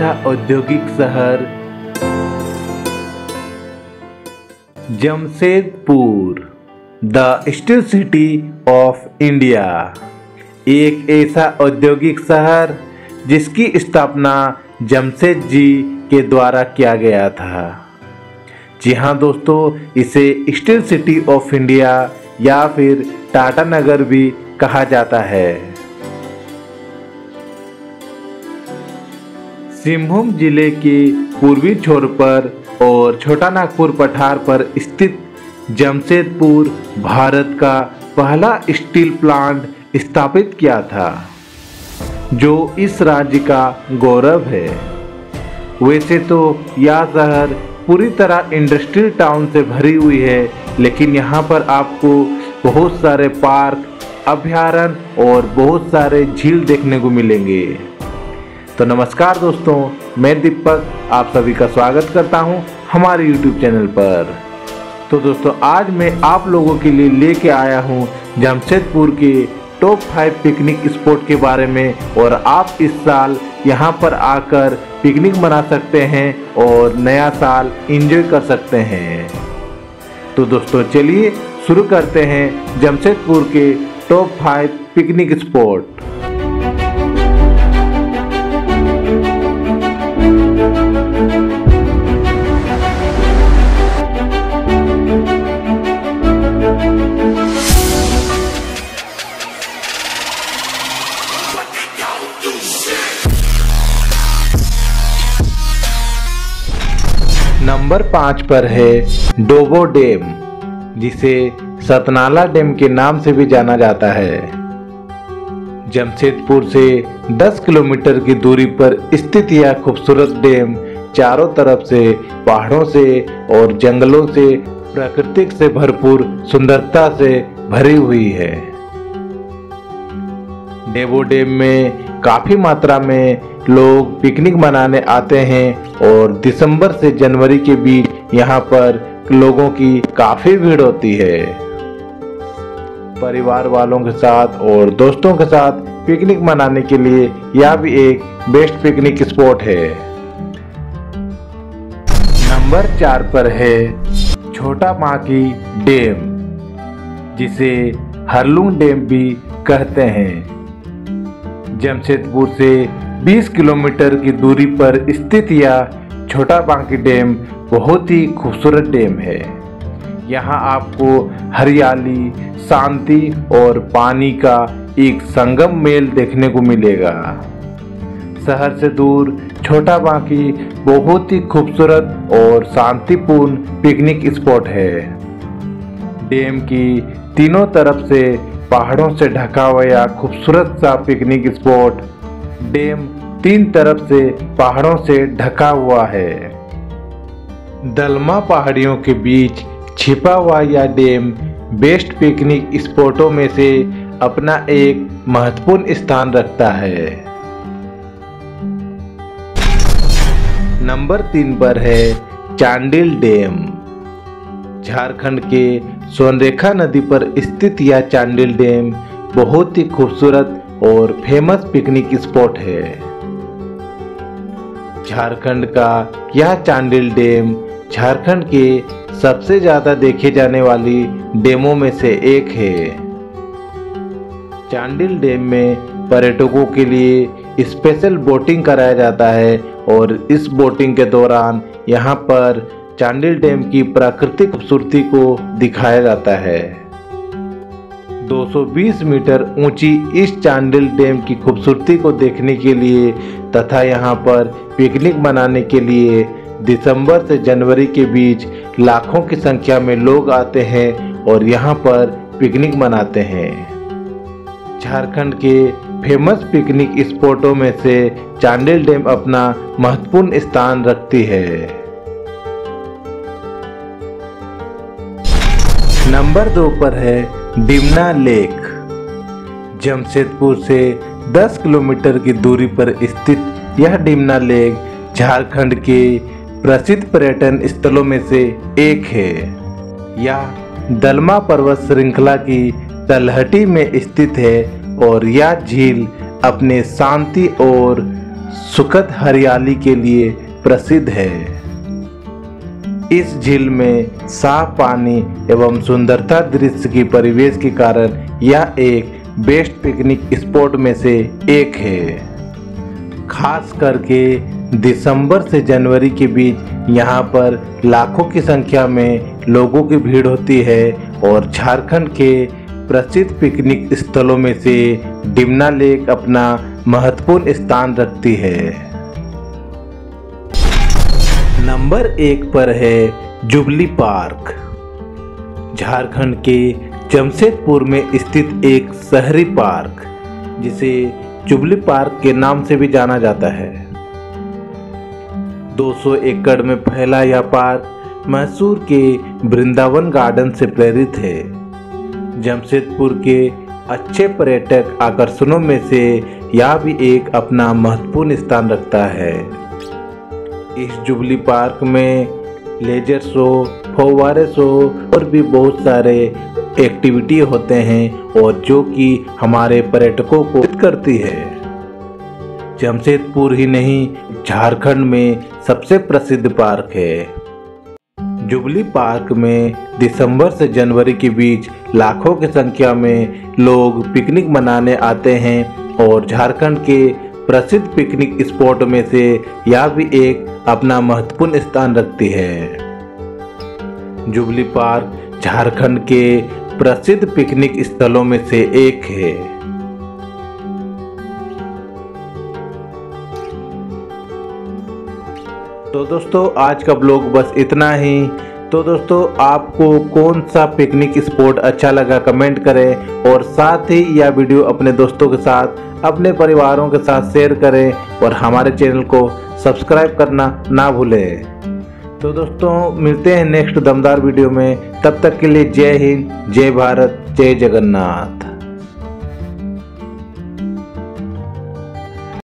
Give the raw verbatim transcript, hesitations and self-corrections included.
ऐसा औद्योगिक शहर Jamshedpur, the steel city of India. एक ऐसा औद्योगिक शहर जिसकी स्थापना जमशेद जी के द्वारा किया गया था। जी हाँ दोस्तों, इसे स्टील सिटी ऑफ इंडिया या फिर टाटा नगर भी कहा जाता है। सिंहभूम जिले के पूर्वी छोर पर और छोटा नागपुर पठार पर स्थित जमशेदपुर भारत का पहला स्टील प्लांट स्थापित किया था, जो इस राज्य का गौरव है। वैसे तो यह शहर पूरी तरह इंडस्ट्रियल टाउन से भरी हुई है, लेकिन यहाँ पर आपको बहुत सारे पार्क, अभयारण्य और बहुत सारे झील देखने को मिलेंगे। तो नमस्कार दोस्तों, मैं दीपक आप सभी का स्वागत करता हूँ हमारे यूट्यूब चैनल पर। तो दोस्तों, आज मैं आप लोगों के लिए लेके आया हूँ जमशेदपुर के टॉप फाइव पिकनिक स्पॉट के बारे में, और आप इस साल यहाँ पर आकर पिकनिक मना सकते हैं और नया साल एंजॉय कर सकते हैं। तो दोस्तों चलिए शुरू करते हैं जमशेदपुर के top five picnic spot. Number पाँच पर है डोबो डैम, जिसे सतनाला डैम के नाम से भी जाना जाता है। जमशेदपुर से दस किलोमीटर की दूरी पर स्थित यह खूबसूरत डैम चारों तरफ से पहाड़ों से और जंगलों से प्राकृतिक से भरपूर सुंदरता से भरी हुई है। डोबो डैम में काफी मात्रा में लोग पिकनिक मनाने आते हैं और दिसंबर से जनवरी के बीच यहाँ पर लोगों की काफी भीड़ होती है। परिवार वालों के साथ और दोस्तों के साथ पिकनिक मनाने के लिए यह भी एक बेस्ट पिकनिक स्पॉट है। नंबर चार पर है छोटा बांकी डैम, जिसे हरलुंग डैम भी कहते हैं। जमशेदपुर से बीस किलोमीटर की दूरी पर स्थित यह छोटा बांकी डैम बहुत ही खूबसूरत डैम है। यहाँ आपको हरियाली, शांति और पानी का एक संगम मेल देखने को मिलेगा। शहर से दूर छोटा बांकी बहुत ही खूबसूरत और शांतिपूर्ण पिकनिक स्पॉट है। डैम की तीनों तरफ से पहाड़ों से ढका हुआ खूबसूरत सा पिकनिक स्पॉट। डैम तीन तरफ से पहाड़ों से ढका हुआ है। दलमा पहाड़ियों के बीच छिपा हुआ यह डैम बेस्ट पिकनिक स्पॉटों में से अपना एक महत्वपूर्ण स्थान रखता है। नंबर तीन पर है चांडिल डैम। झारखंड के सोनरेखा नदी पर स्थित यह चांडिल डैम बहुत ही खूबसूरत और फेमस पिकनिक स्पॉट है। झारखंड का यह चांडिल डैम झारखंड के सबसे ज्यादा देखे जाने वाली डैमों में से एक है। चांडिल डैम में पर्यटकों के लिए स्पेशल बोटिंग कराया जाता है, और इस बोटिंग के दौरान यहाँ पर चांडिल डैम की प्राकृतिक खूबसूरती को दिखाया जाता है। दो सौ बीस मीटर ऊंची इस चांडिल डैम की खूबसूरती को देखने के लिए तथा यहाँ पर पिकनिक मनाने के लिए दिसंबर से जनवरी के बीच लाखों की संख्या में लोग आते हैं और यहाँ पर पिकनिक मनाते हैं। झारखंड के फेमस पिकनिक स्पॉटों में से चांडिल डैम अपना महत्वपूर्ण स्थान रखती है। नंबर दो पर है डिमना लेक। जमशेदपुर से दस किलोमीटर की दूरी पर स्थित यह डिमना लेक झारखंड के प्रसिद्ध पर्यटन स्थलों में से एक है। यह दलमा पर्वत श्रृंखला की तलहटी में स्थित है और यह झील अपने शांति और सुखद हरियाली के लिए प्रसिद्ध है। इस झील में साफ पानी एवं सुंदरता दृश्य की परिवेश के कारण यह एक बेस्ट पिकनिक स्पॉट में से एक है। खास करके दिसंबर से जनवरी के बीच यहाँ पर लाखों की संख्या में लोगों की भीड़ होती है और झारखंड के प्रसिद्ध पिकनिक स्थलों में से डिमना लेक अपना महत्वपूर्ण स्थान रखती है। नंबर एक पर है जुबली पार्क। झारखंड के जमशेदपुर में स्थित एक शहरी पार्क जिसे जुबली पार्क के नाम से भी जाना जाता है। दो सौ एकड़ में फैला यह पार्क मैसूर के वृंदावन गार्डन से प्रेरित है। जमशेदपुर के अच्छे पर्यटक आकर्षणों में से यह भी एक अपना महत्वपूर्ण स्थान रखता है। इस जुबली पार्क में लेजर शो, फव्वारे शो और भी बहुत सारे एक्टिविटी होते हैं और जो कि हमारे पर्यटकों को प्रेरित करती है। जमशेदपुर ही नहीं, झारखंड में सबसे प्रसिद्ध पार्क है। जुबली पार्क में दिसंबर से जनवरी के बीच लाखों की संख्या में लोग पिकनिक मनाने आते हैं और झारखंड के प्रसिद्ध पिकनिक स्पॉट में से यह भी एक अपना महत्वपूर्ण स्थान रखती है। जुबली पार्क झारखंड के प्रसिद्ध पिकनिक स्थलों में से एक है। तो दोस्तों आज का ब्लॉग बस इतना ही। तो दोस्तों आपको कौन सा पिकनिक स्पॉट अच्छा लगा कमेंट करें और साथ ही यह वीडियो अपने दोस्तों के साथ, अपने परिवारों के साथ शेयर करें और हमारे चैनल को सब्सक्राइब करना ना भूलें। तो दोस्तों मिलते हैं नेक्स्ट दमदार वीडियो में। तब तक के लिए जय हिंद, जय भारत, जय जगन्नाथ।